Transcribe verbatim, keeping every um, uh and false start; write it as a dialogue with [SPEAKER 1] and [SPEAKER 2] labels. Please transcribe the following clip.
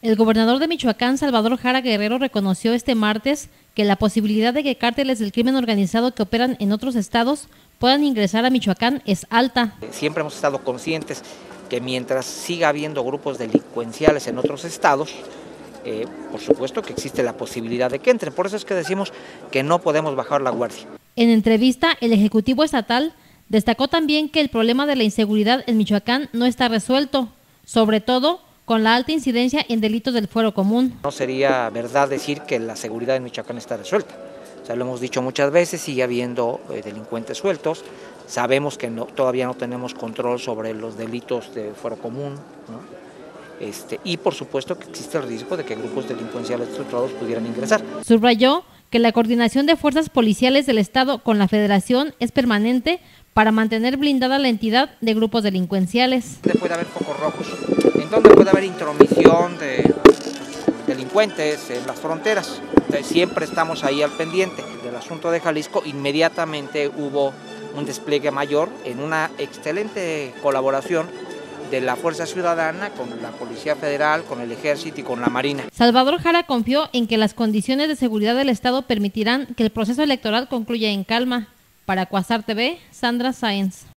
[SPEAKER 1] El gobernador de Michoacán, Salvador Jara Guerrero, reconoció este martes que la posibilidad de que cárteles del crimen organizado que operan en otros estados puedan ingresar a Michoacán es alta.
[SPEAKER 2] Siempre hemos estado conscientes que mientras siga habiendo grupos delincuenciales en otros estados, eh, por supuesto que existe la posibilidad de que entren. Por eso es que decimos que no podemos bajar la guardia.
[SPEAKER 1] En entrevista, el Ejecutivo Estatal destacó también que el problema de la inseguridad en Michoacán no está resuelto, sobre todo con la alta incidencia en delitos del fuero común.
[SPEAKER 2] No sería verdad decir que la seguridad en Michoacán está resuelta. O sea, lo hemos dicho muchas veces, sigue habiendo eh, delincuentes sueltos. Sabemos que no, todavía no tenemos control sobre los delitos de fuero común, ¿no? Este, y por supuesto que existe el riesgo de que grupos delincuenciales estructurados pudieran ingresar.
[SPEAKER 1] Subrayó que la coordinación de fuerzas policiales del Estado con la Federación es permanente para mantener blindada la entidad de grupos delincuenciales.
[SPEAKER 2] Puede haber focos rojos, en donde puede haber intromisión de delincuentes en las fronteras. Entonces, siempre estamos ahí al pendiente del asunto de Jalisco. Inmediatamente hubo un despliegue mayor en una excelente colaboración de la Fuerza Ciudadana con la Policía Federal, con el Ejército y con la Marina.
[SPEAKER 1] Salvador Jara confió en que las condiciones de seguridad del Estado permitirán que el proceso electoral concluya en calma. Para Cuasar T V, Sandra Sáenz.